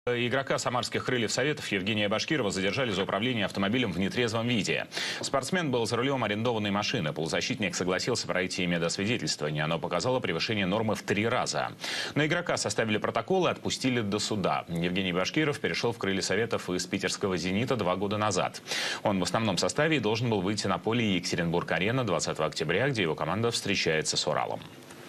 Игрока самарских «Крыльев Советов» Евгения Башкирова задержали за управление автомобилем в нетрезвом виде. Спортсмен был за рулем арендованной машины. Полузащитник согласился пройти медосвидетельствование. Оно показало превышение нормы в 3 раза. На игрока составили протокол и отпустили до суда. Евгений Башкиров перешел в «Крылья Советов» из питерского «Зенита» 2 года назад. Он в основном составе и должен был выйти на поле Екатеринбург-Арена 20 октября, где его команда встречается с «Уралом».